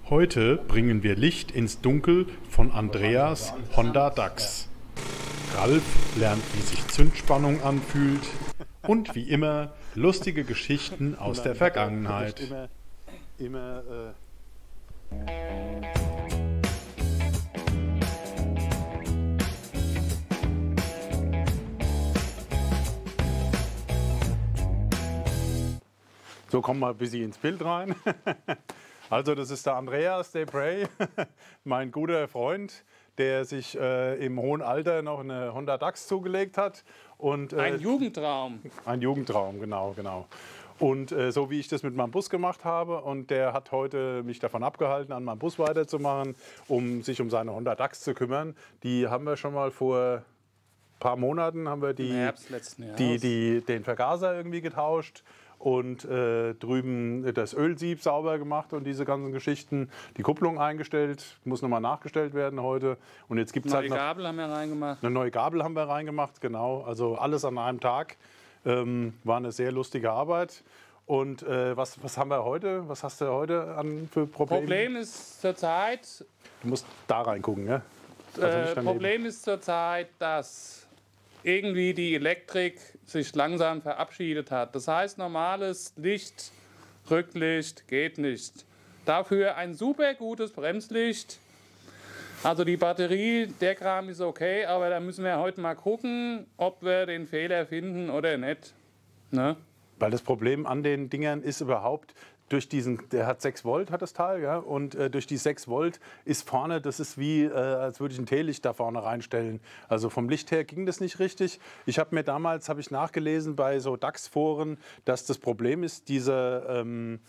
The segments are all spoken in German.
Heute bringen wir Licht ins Dunkel von Andreas Honda Dachs. Ralf lernt, wie sich Zündspannung anfühlt und wie immer lustige Geschichten aus der Vergangenheit. So, kommen wir ein bisschen ins Bild rein. Also das ist der Andreas Debray, mein guter Freund, der sich im hohen Alter noch eine Honda Dachs zugelegt hat. Und, ein Jugendtraum. Ein Jugendtraum, genau. Und so wie ich das mit meinem Bus gemacht habe, und der hat heute mich davon abgehalten, an meinem Bus weiterzumachen, um sich um seine Honda Dachs zu kümmern. Die haben wir schon mal vor ein paar Monaten haben wir den Vergaser irgendwie getauscht. Und drüben das Ölsieb sauber gemacht und diese ganzen Geschichten. Die Kupplung eingestellt, muss nochmal nachgestellt werden heute. Und jetzt gibt's halt noch Gabel haben wir reingemacht. Eine neue Gabel haben wir reingemacht, genau. Also alles an einem Tag. War eine sehr lustige Arbeit. Und was haben wir heute? Was hast du heute an für Probleme? Problem ist zurzeit. Du musst da reingucken, ja? Also Problem ist zurzeit, dass irgendwie die Elektrik sich langsam verabschiedet hat. Das heißt, normales Licht, Rücklicht geht nicht. Dafür ein super gutes Bremslicht. Also die Batterie, der Kram ist okay, aber da müssen wir heute mal gucken, ob wir den Fehler finden oder nicht. Ne? Weil das Problem an den Dingern ist überhaupt, der hat 6 Volt, hat das Teil, ja, und durch die 6 Volt ist vorne, das ist wie, als würde ich ein Teelicht da vorne reinstellen. Also vom Licht her ging das nicht richtig. Ich habe mir damals, nachgelesen bei so DAX-Foren, dass das Problem ist, der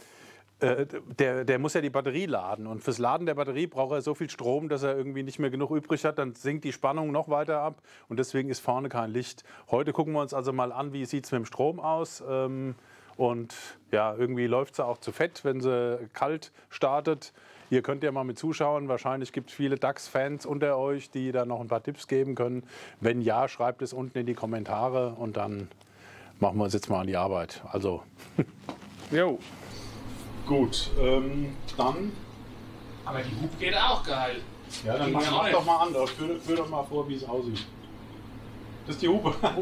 muss ja die Batterie laden, und fürs Laden der Batterie braucht er so viel Strom, dass er irgendwie nicht mehr genug übrig hat, dann sinkt die Spannung noch weiter ab und deswegen ist vorne kein Licht. Heute gucken wir uns also mal an, wie sieht es mit dem Strom aus. Und ja, irgendwie läuft sie auch zu fett, wenn sie kalt startet. Ihr könnt ja mal mit zuschauen. Wahrscheinlich gibt es viele DAX-Fans unter euch, die da noch ein paar Tipps geben können. Wenn ja, schreibt es unten in die Kommentare und dann machen wir uns jetzt mal an die Arbeit. Also. Jo. Gut, dann. Aber die Hub geht auch geil. Ja, dann mach doch mal an. Führ doch mal vor, wie es aussieht. Das ist die Hupe. Doch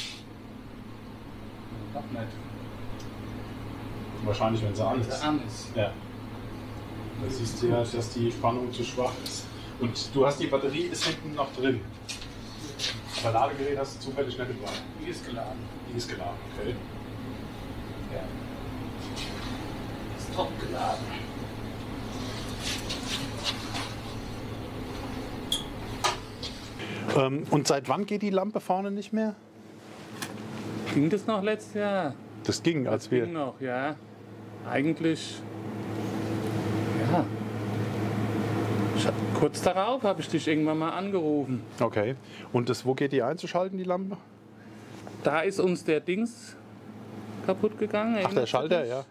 nicht. Wahrscheinlich, wenn sie an ist. Ja. Da siehst du ja, dass die Spannung zu schwach ist. Und du hast die Batterie, ist hinten noch drin. Aber Ladegerät hast du zufällig nicht dabei. Die ist geladen. Die ist geladen, okay. Ja. Ist top geladen. Und seit wann geht die Lampe vorne nicht mehr? Ging das noch letztes Jahr? Das ging, als wir. Ging noch, ja. Eigentlich, ja. Kurz darauf habe ich dich irgendwann mal angerufen. Okay. Und wo geht die einzuschalten, die Lampe? Da ist uns der kaputt gegangen. Ach, der Schalter, ja.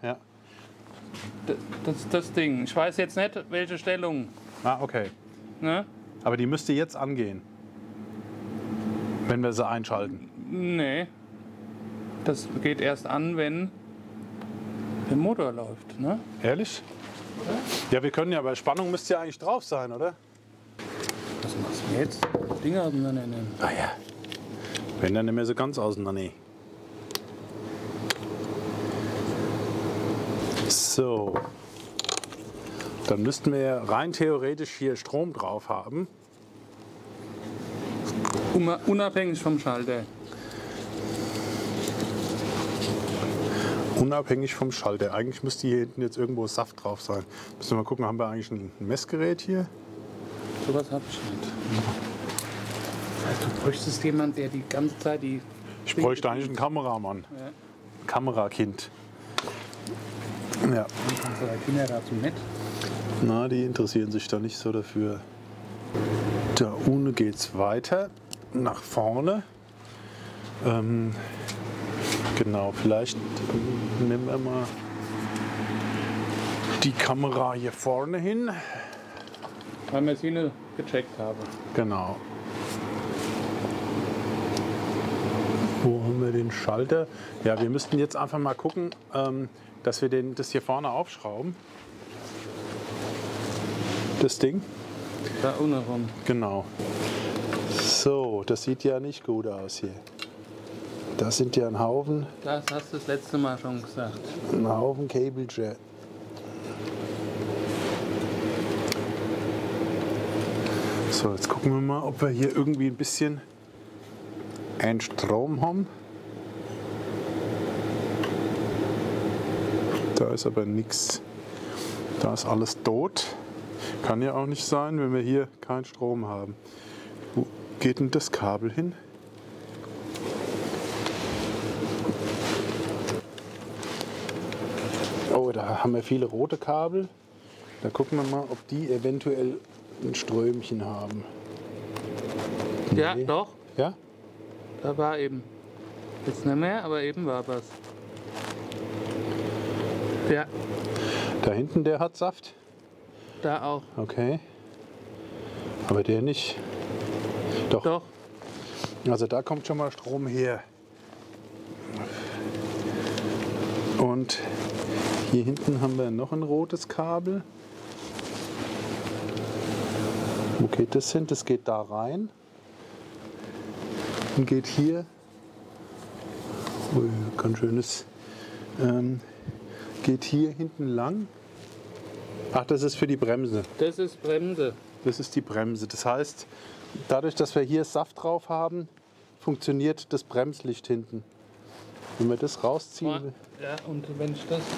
Das Ding. Ich weiß jetzt nicht, welche Stellung. Ah, okay. Ne? Aber die müsste jetzt angehen, wenn wir sie einschalten. Nee. Das geht erst an, wenn der Motor läuft, ne? Ehrlich? Oder? Ja, wir können ja, aber Spannung müsste ja eigentlich drauf sein, oder? Was machst du jetzt? Dinger auseinander nehmen. Ah ja. Wenn dann nicht mehr so ganz auseinander. Nee. So. Dann müssten wir rein theoretisch hier Strom drauf haben. Unabhängig vom Schalter. Unabhängig vom Schalter. Eigentlich müsste hier hinten jetzt irgendwo Saft drauf sein. Müssen wir mal gucken, haben wir eigentlich ein Messgerät hier? Sowas habe ich nicht. Also, du bräuchtest jemanden, der die ganze Zeit die. Ich bräuchte eigentlich einen Kameramann. Ja. Kamerakind. Ja. Unsere Kinder dazu nett. Na, die interessieren sich da nicht so dafür. Da unten geht's weiter. Nach vorne. Genau, vielleicht nehmen wir mal die Kamera hier vorne hin. Weil wir sie nicht gecheckt haben. Genau. Wo haben wir den Schalter? Ja, wir müssten jetzt einfach mal gucken, dass wir das hier vorne aufschrauben. Das Ding? Da unten rum. Genau. So, das sieht ja nicht gut aus hier. Da sind ja ein Haufen Das hast du das letzte Mal schon gesagt. Cable Jet. So, jetzt gucken wir mal, ob wir hier irgendwie ein bisschen einen Strom haben. Da ist aber nichts. Da ist alles tot. Kann ja auch nicht sein, wenn wir hier keinen Strom haben. Wo geht denn das Kabel hin? Oh, da haben wir viele rote Kabel. Da gucken wir mal, ob die eventuell ein Strömchen haben. Ja, Nee. doch. Ja? Da war eben. Jetzt nicht mehr, aber eben war was. Ja, Da hinten, der hat Saft. da auch. Okay. Aber der nicht. Doch. Doch. Also da kommt schon mal Strom her. Und hier hinten haben wir noch ein rotes Kabel. Wo geht das hin? Das geht da rein. Und geht hier. Ui, ganz schönes. Geht hier hinten lang. Ach, das ist für die Bremse. Das ist Bremse. Das ist die Bremse. Das heißt, dadurch, dass wir hier Saft drauf haben, funktioniert das Bremslicht hinten. Wenn wir das rausziehen, Ja, und wenn ich das.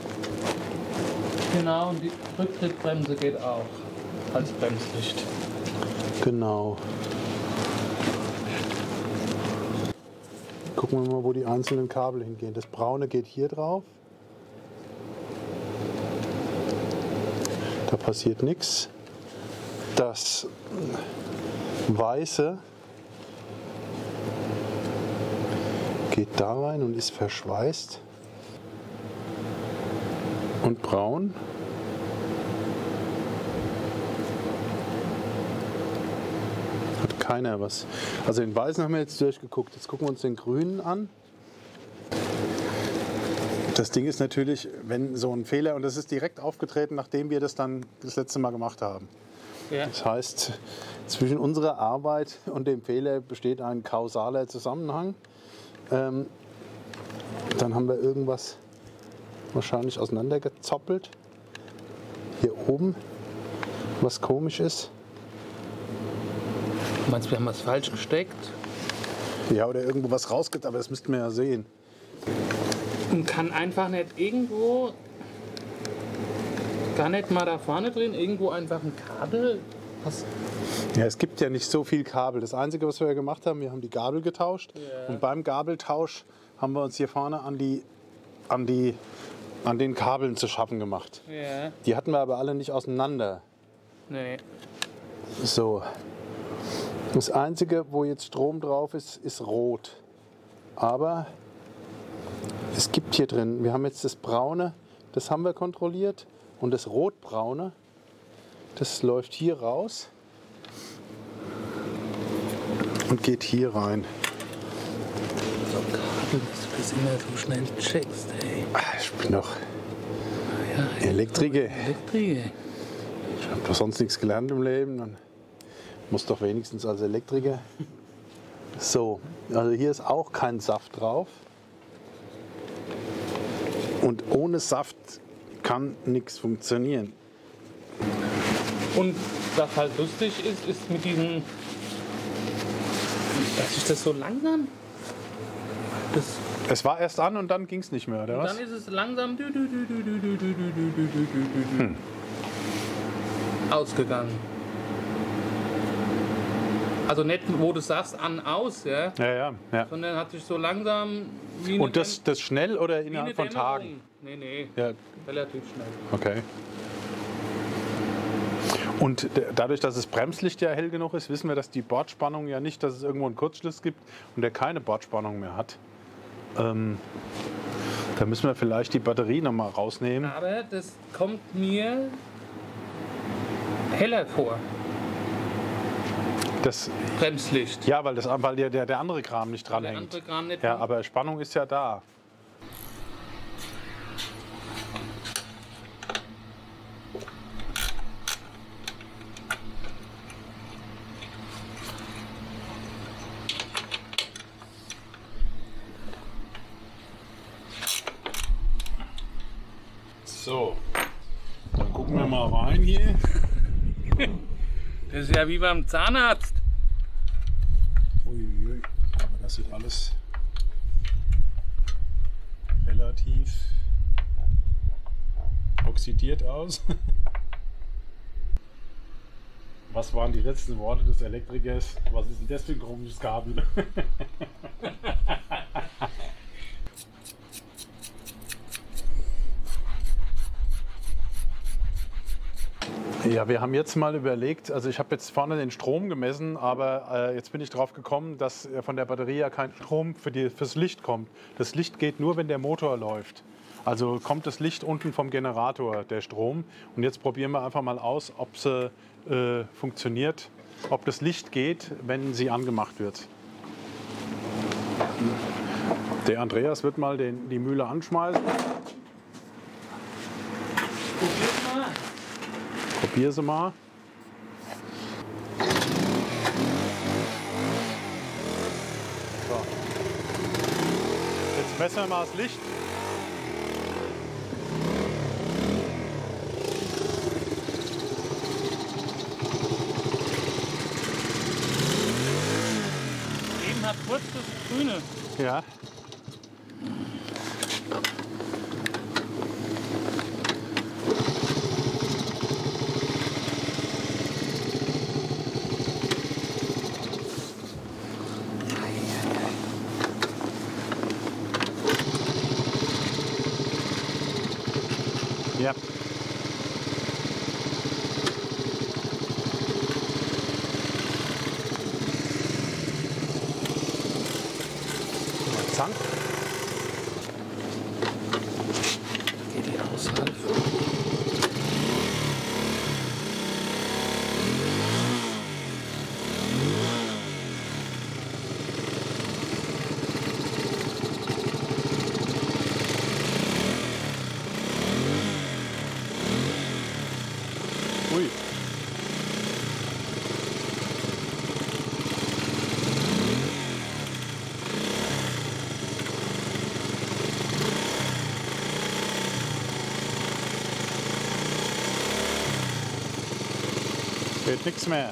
Genau, und die Rücktrittbremse geht auch als Bremslicht. genau. Gucken wir mal, wo die einzelnen Kabel hingehen. Das braune geht hier drauf. Da passiert nichts. Das weiße geht da rein und ist verschweißt. Und braun. Hat keiner was. Also den weißen haben wir jetzt durchgeguckt. Jetzt gucken wir uns den grünen an. Das Ding ist natürlich, wenn so ein Fehler, und das ist direkt aufgetreten, nachdem wir das dann das letzte Mal gemacht haben. Ja. Das heißt, zwischen unserer Arbeit und dem Fehler besteht ein kausaler Zusammenhang. Dann haben wir irgendwas wahrscheinlich auseinandergezoppelt. Hier oben, was komisch ist. Du meinst, wir haben was falsch gesteckt? Ja, oder irgendwo was rausgeht, aber das müssten wir ja sehen. Und kann einfach nicht irgendwo, gar nicht mal da vorne drin, irgendwo einfach ein Kabel? Was? Ja, es gibt ja nicht so viel Kabel. Das Einzige, was wir gemacht haben, wir haben die Gabel getauscht. Ja. Und beim Gabeltausch haben wir uns hier vorne an den Kabeln zu schaffen gemacht. Ja, Die hatten wir aber alle nicht auseinander. nee. So. Das Einzige, wo jetzt Strom drauf ist, ist rot. Aber es gibt hier drin, wir haben jetzt das Braune, das haben wir kontrolliert. Und das Rotbraune, das läuft hier raus und geht hier rein. So Kabel, dass du das immer so schnell checkst, ey. Ich bin doch Ja, Elektriker. Elektriker. Ich habe doch sonst nichts gelernt im Leben. Dann muss doch wenigstens als Elektriker. So, also hier ist auch kein Saft drauf. Und ohne Saft kann nichts funktionieren. Und was halt lustig ist, ist mit diesem, dass ich das so langsam, das, Es war erst an und dann ging es nicht mehr, oder was? dann ist es langsam ausgegangen. Also nicht, wo du sagst, an, aus, ja, Ja, ja. sondern hat sich so langsam wie eine, Und das schnell oder wie eine innerhalb von Dämmerung. Tagen? Nee, Ja, relativ schnell. okay. Und dadurch, dass das Bremslicht ja hell genug ist, wissen wir, dass die Bordspannung ja nicht, dass es irgendwo einen Kurzschluss gibt und der keine Bordspannung mehr hat. Da müssen wir vielleicht die Batterie noch mal rausnehmen. Aber das kommt mir heller vor, Das, Bremslicht. ja, weil der andere Kram nicht Der dranhängt. andere Kran nicht. Ja, aber Spannung ist ja da. Gucken wir mal rein hier. Das ist ja wie beim Zahnarzt. Uiuiui, aber das sieht alles relativ oxidiert aus. Was waren die letzten Worte des Elektrikers? Was ist denn das für ein komisches Kabel? Ja, wir haben jetzt mal überlegt, also ich habe jetzt vorne den Strom gemessen, aber jetzt bin ich drauf gekommen, dass von der Batterie ja kein Strom fürs Licht kommt. Das Licht geht nur, wenn der Motor läuft. Also kommt das Licht unten vom Generator, der Strom. Und jetzt probieren wir einfach mal aus, ob es funktioniert, ob das Licht geht, wenn sie angemacht wird. Der Andreas wird mal die Mühle anschmeißen. Probier sie mal. So. Jetzt messen wir mal das Licht. Eben hat kurz das Grüne. Ja. Ja. Zank. Geht die außerhalb? Ui. Geht nichts mehr.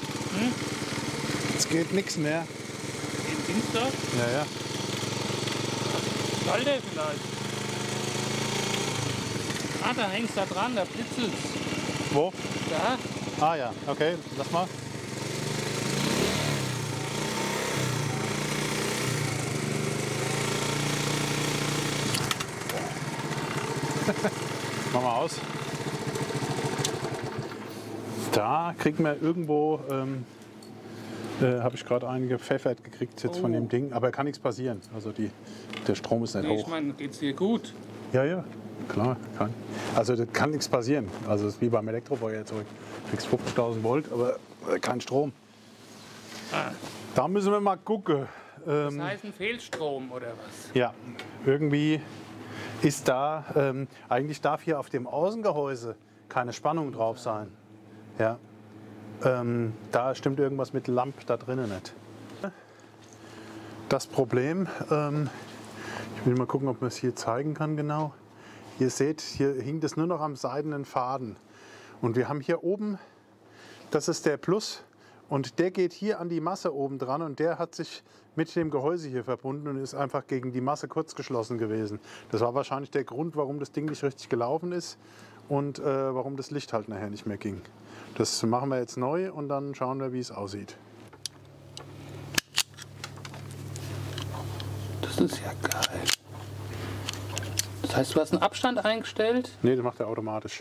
Es geht nichts mehr. Den Dienstag? Ja, ja. Soll der vielleicht? Ah, da hängt's da dran, da blitzelt's. Wo? Da? Ah ja, okay, lass mal. Mach mal aus. Da kriegen wir irgendwo, habe ich gerade einen gepfeffert gekriegt jetzt von dem Ding, aber kann nichts passieren. Also der Strom ist nicht Nee, hoch. ich meine, geht's dir gut? Ja, ja, klar, kann. Also das kann nichts passieren. Also es ist wie beim Elektrofeuerzeug. Du kriegst 50.000 Volt, aber kein Strom. Ah, Da müssen wir mal gucken. das heißt ein Fehlstrom oder was? Ja, irgendwie ist da, eigentlich darf hier auf dem Außengehäuse keine Spannung drauf sein. Ja, da stimmt irgendwas mit Lamp da drinnen nicht. Das Problem, ich will mal gucken, ob man es hier zeigen kann genau. Ihr seht, hier hing das nur noch am seidenen Faden. Und wir haben hier oben, das ist der Plus. Und der geht hier an die Masse oben dran und der hat sich mit dem Gehäuse hier verbunden und ist einfach gegen die Masse kurzgeschlossen gewesen. Das war wahrscheinlich der Grund, warum das Ding nicht richtig gelaufen ist und warum das Licht halt nachher nicht mehr ging. Das machen wir jetzt neu und dann schauen wir, wie es aussieht. Das ist ja geil. Das heißt, du hast einen Abstand eingestellt? Ne, das macht er automatisch.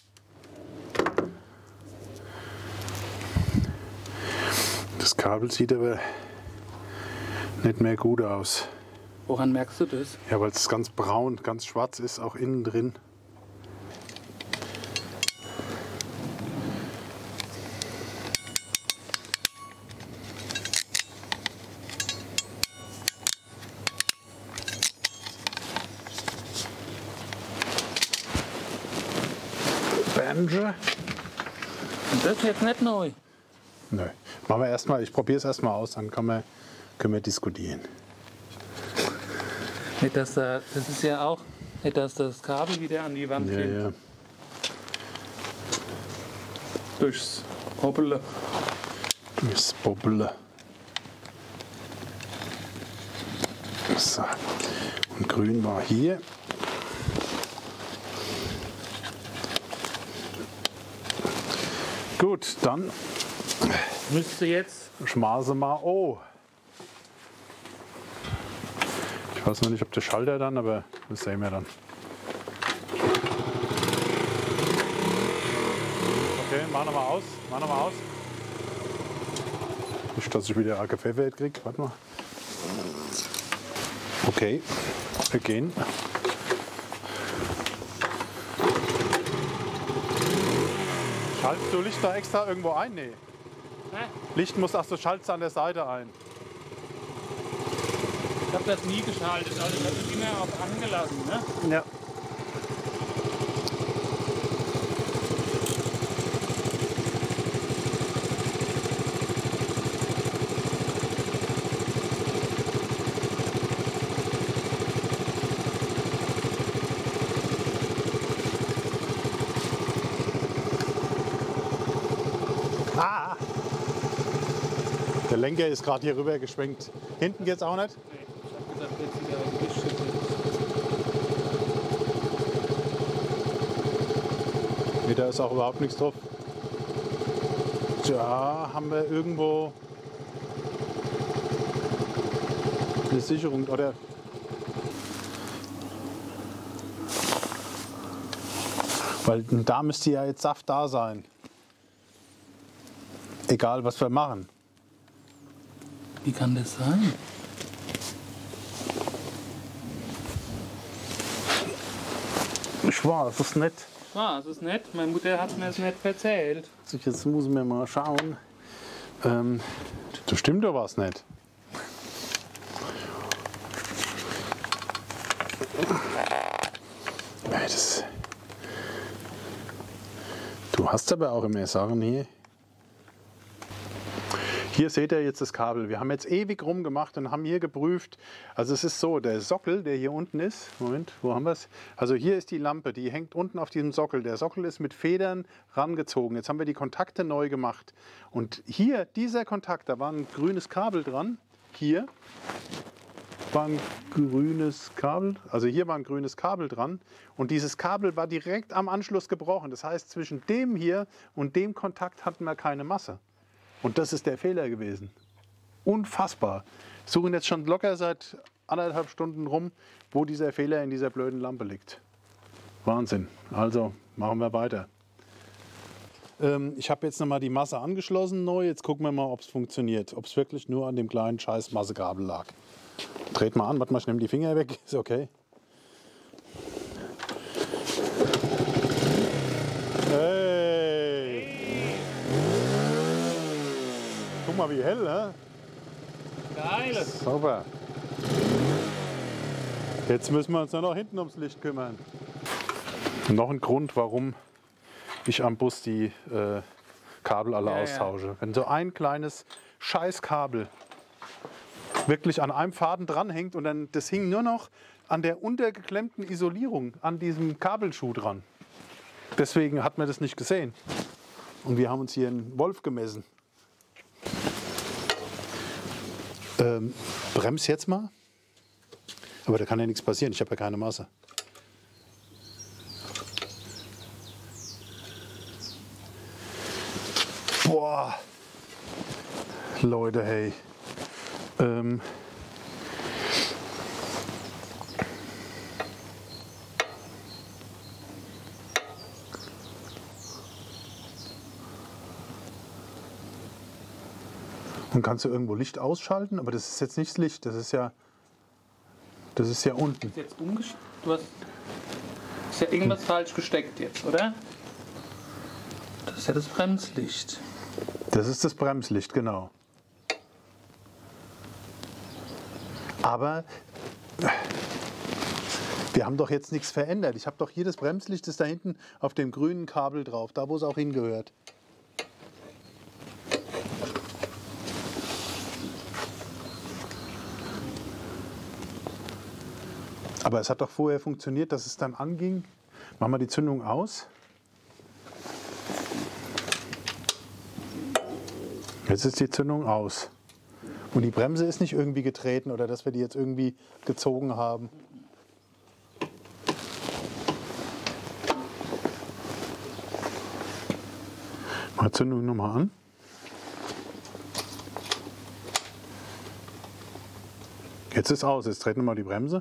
Das Kabel sieht aber nicht mehr gut aus. Woran merkst du das? Ja, weil es ganz braun, ganz schwarz ist, auch innen drin. Banjo? Und das ist jetzt nicht neu. Nö. Machen wir erstmal, ich probiere es erstmal aus, dann können wir diskutieren. Nicht, dass das ist ja auch, nicht, dass das Kabel wieder an die Wand Ja, geht. ja. durchs Hoppele. Das Bobbele. So. Und grün war hier. Gut, dann Müsste jetzt schmaße mal. Oh. Ich weiß noch nicht, ob der Schalter dann, aber das sehen wir dann. Okay, mach nochmal aus. Mach nochmal aus. Nicht, dass ich wieder Kaffee kriege. Warte mal. Okay, wir gehen. Schaltest du Licht da extra irgendwo ein? Nee. Licht muss, ach so, schaltest an der Seite ein. Ich habe das nie geschaltet, also das ist immer auf angelassen. Ne? Ja. Ah! Der Lenker ist gerade hier rüber geschwenkt. Hinten geht's auch nicht? Nee, ich habe gesagt, jetzt wieder auf die Lichtschütte. Nee, da ist auch überhaupt nichts drauf. Da haben wir irgendwo eine Sicherung, oder? Weil da müsste ja jetzt Saft da sein. Egal, was wir machen. Wie kann das sein? Ich weiß es nicht. Das ist nett. Meine Mutter hat mir das nicht erzählt. Jetzt muss mir mal schauen. Das stimmt doch was nicht. Du hast aber auch immer Sachen hier. Hier seht ihr jetzt das Kabel. Wir haben jetzt ewig rumgemacht und haben hier geprüft. Also es ist so, der Sockel, der hier unten ist, Moment, wo haben wir es? Also hier ist die Lampe, die hängt unten auf diesem Sockel. Der Sockel ist mit Federn rangezogen. Jetzt haben wir die Kontakte neu gemacht. Und hier, dieser Kontakt, da war ein grünes Kabel dran. Hier war ein grünes Kabel, also hier war ein grünes Kabel dran. Und dieses Kabel war direkt am Anschluss gebrochen. Das heißt, zwischen dem hier und dem Kontakt hatten wir keine Masse. Und das ist der Fehler gewesen. Unfassbar. Wir suchen jetzt schon locker seit 1,5 Stunden rum, wo dieser Fehler in dieser blöden Lampe liegt. Wahnsinn. Also machen wir weiter. Ich habe jetzt nochmal die Masse angeschlossen neu. Jetzt gucken wir mal, ob es funktioniert. Ob es wirklich nur an dem kleinen scheiß Massekabel lag. Dreht mal an. Warte mal, ich nehme die Finger weg. Ist okay. Hey! Guck mal, wie hell, ne? Geil. Sauber. Jetzt müssen wir uns nur noch hinten ums Licht kümmern. Noch ein Grund, warum ich am Bus die Kabel alle austausche. Wenn so ein kleines Scheißkabel wirklich an einem Faden dranhängt und dann das hing nur noch an der untergeklemmten Isolierung an diesem Kabelschuh dran. Deswegen hat man das nicht gesehen. Und wir haben uns hier einen Wolf gemessen. Brems jetzt mal. Aber da kann ja nichts passieren. Ich habe ja keine Masse. Boah. Leute, hey. Und kannst du irgendwo Licht ausschalten? Aber das ist jetzt nicht das Licht, das ist ja unten. Jetzt du hast ist ja irgendwas falsch gesteckt jetzt, oder? Das ist ja das Bremslicht. Das ist das Bremslicht, genau. Aber wir haben doch jetzt nichts verändert. Ich habe doch hier das Bremslicht, ist da hinten auf dem grünen Kabel drauf, da wo es auch hingehört. Aber es hat doch vorher funktioniert, dass es dann anging. Machen wir die Zündung aus. Jetzt ist die Zündung aus. Und die Bremse ist nicht irgendwie getreten oder dass wir die jetzt irgendwie gezogen haben. Mal Zündung nochmal an. Jetzt ist aus, jetzt treten wir mal die Bremse.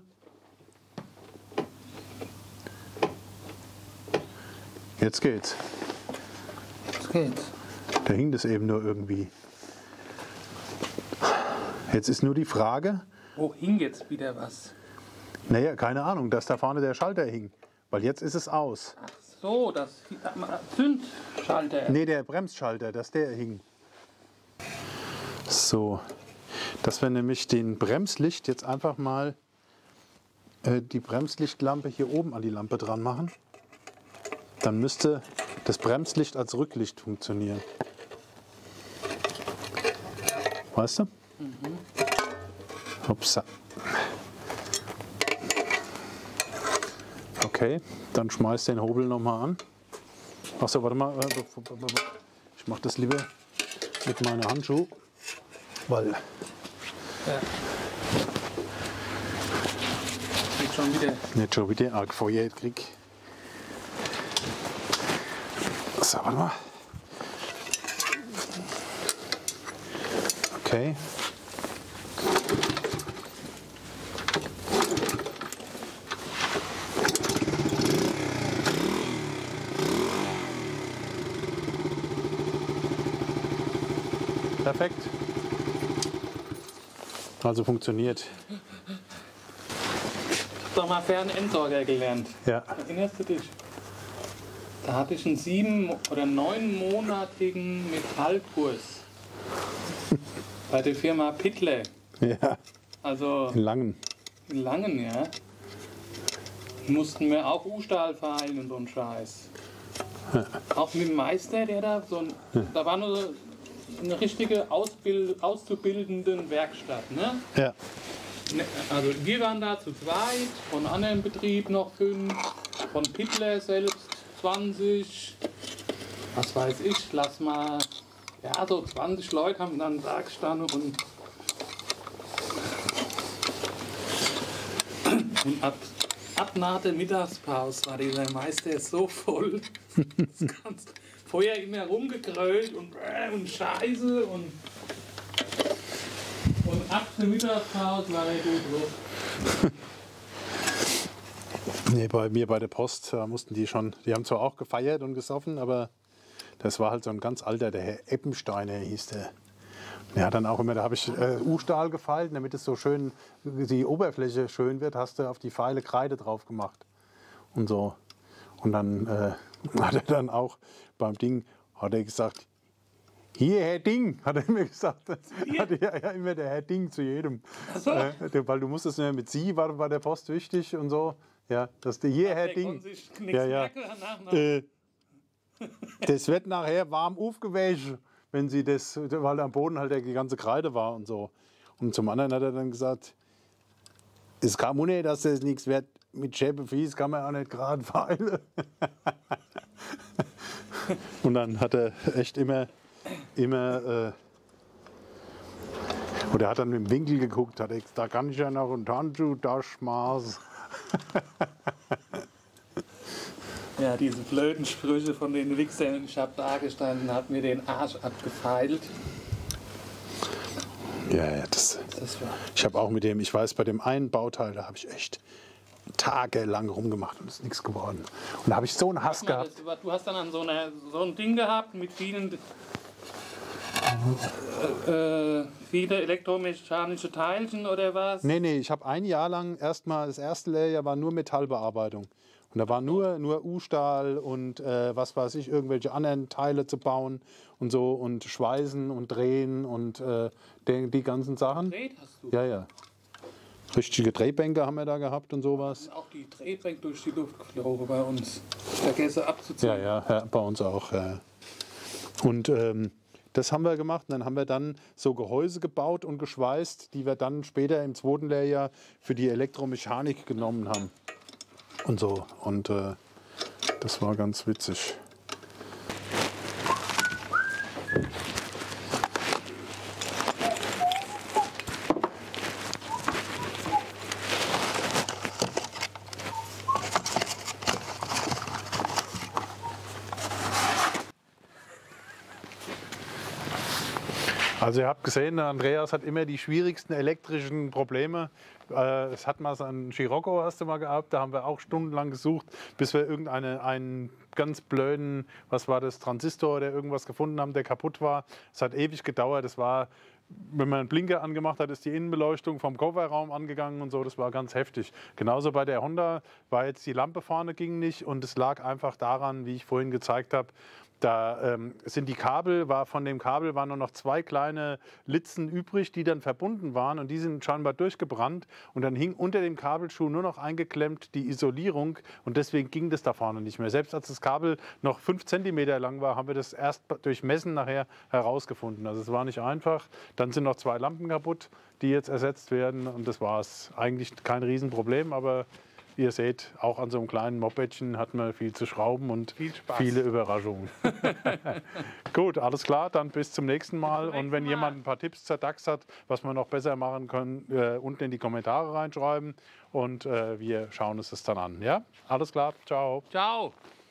Jetzt geht's. Jetzt geht's. Da hing das eben nur irgendwie. Jetzt ist nur die Frage, Wo hing jetzt wieder was? naja, keine Ahnung, dass da vorne der Schalter hing. Weil jetzt ist es aus. Ach so, das Zündschalter. Nee, der Bremsschalter, dass der hing. So, dass wir nämlich den Bremslicht jetzt einfach mal die Bremslichtlampe hier oben an die Lampe dran machen. Dann müsste das Bremslicht als Rücklicht funktionieren. Weißt du? Mhm. Hopsa. Okay, dann schmeiß den Hobel nochmal an. Achso, warte mal. Ich mache das lieber mit meiner Handschuhe, weil Ja. Geht schon wieder. nicht schon wieder arg Feuer krieg. So, warte mal. Okay. Perfekt. Also funktioniert. Ich hab doch mal Fernentsorger gelernt. Ja. Erinnerst du dich? Da hatte ich einen 7- oder 9-monatigen Metallkurs bei der Firma Pittler. Ja. Also In Langen. in Langen, ja. Mussten wir auch U-Stahl feilen und so ein Scheiß. Auch mit dem Meister, der da so ein, da war nur eine richtige auszubildenden Werkstatt, ne? Ja. Also wir waren da zu zweit, von anderen Betrieb noch 5, von Pittler selbst 20, was weiß ich, lass mal, ja so 20 Leute haben dann da gestanden und ab nach der Mittagspause war dieser Meister so voll, das ganze Feuer immer rumgegrölt und Scheiße und ab der Mittagspause war er gut los. Nee, bei mir bei der Post mussten die schon, die haben zwar auch gefeiert und gesoffen, aber das war halt so ein ganz alter, der Herr Eppensteiner hieß der. Ja, dann auch immer, da habe ich U-Stahl gefeilt, damit es so schön, die Oberfläche schön wird, hast du auf die Pfeile Kreide drauf gemacht und so. Und dann hat er dann auch beim Ding, hat er gesagt, hier, Herr Ding, hat er immer gesagt. Hat er ja immer der Herr Ding zu jedem. Ach so. Weil du musstest ja mit Sie, war bei der Post wichtig und so. Ja, dass der hier, Herr Der Ding. konnte sich nichts merken danach. Das wird nachher warm aufgewäscht, wenn Sie das, weil am Boden halt die ganze Kreide war und so. Und zum anderen hat er dann gesagt, es kann auch nicht, dass das nichts wird. Mit Schäpe Fies kann man auch nicht gerade feilen. Und dann hat er echt immer oder hat dann im Winkel geguckt, hat er gesagt, da kann ich ja noch einen Handschuh da schmaßen. Ja, diese blöden Sprüche von den Wichsern, ich habe da gestanden, hat mir den Arsch abgefeilt. Ja, das war ich habe auch mit dem, ich weiß, bei dem einen Bauteil, da habe ich echt tagelang rumgemacht und es ist nichts geworden. Und da habe ich so einen Hass gehabt. Du hast dann an so ein Ding gehabt mit vielen viele elektromechanische Teilchen oder was? Nee, ich habe ein Jahr lang erstmal, das erste Lehrjahr war nur Metallbearbeitung. Und da war nur U-Stahl und was weiß ich, irgendwelche anderen Teile zu bauen und so und schweißen und drehen und die ganzen Sachen. Gedreht hast du? Ja. Richtige Drehbänke haben wir da gehabt und sowas. Auch die Drehbänke durch die Luft geflogen bei uns. Vergesse abzuziehen. Ja, bei uns auch. Ja. Und das haben wir gemacht. Und dann haben wir dann so Gehäuse gebaut und geschweißt, die wir dann später im zweiten Lehrjahr für die Elektromechanik genommen haben. Und so. Und das war ganz witzig. Also ihr habt gesehen, der Andreas hat immer die schwierigsten elektrischen Probleme. Es hat mal so einen Scirocco, hast du mal gehabt, da haben wir auch stundenlang gesucht, bis wir einen ganz blöden, was war das, Transistor oder irgendwas gefunden haben, der kaputt war. Es hat ewig gedauert, das war... Wenn man einen Blinker angemacht hat, ist die Innenbeleuchtung vom Kofferraum angegangen und so. Das war ganz heftig. Genauso bei der Honda war jetzt die Lampe vorne ging nicht und es lag einfach daran, wie ich vorhin gezeigt habe, da sind die Kabel, von dem Kabel waren nur noch 2 kleine Litzen übrig, die dann verbunden waren und die sind scheinbar durchgebrannt und dann hing unter dem Kabelschuh nur noch eingeklemmt die Isolierung und deswegen ging das da vorne nicht mehr. Selbst als das Kabel noch 5 cm lang war, haben wir das erst durch Messen nachher herausgefunden. Also es war nicht einfach. Dann sind noch 2 Lampen kaputt, die jetzt ersetzt werden und das war es. Eigentlich kein Riesenproblem, aber ihr seht, auch an so einem kleinen Mopedchen hat man viel zu schrauben und viele Überraschungen. Gut, alles klar, dann bis zum nächsten Mal. Und wenn jemand ein paar Tipps zur DAX hat, was wir noch besser machen können, unten in die Kommentare reinschreiben und wir schauen uns das dann an. Ja, alles klar, ciao. Ciao.